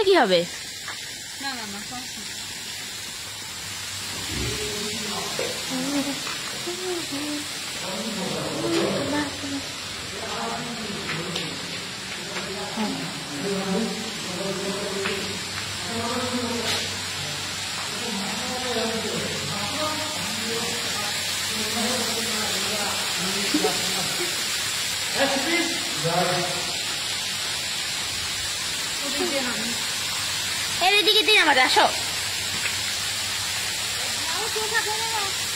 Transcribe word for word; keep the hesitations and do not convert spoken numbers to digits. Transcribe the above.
থাকলে কি হবে? না না না এর এদিকে দিন আমার আসো। কেউ থাকবে না।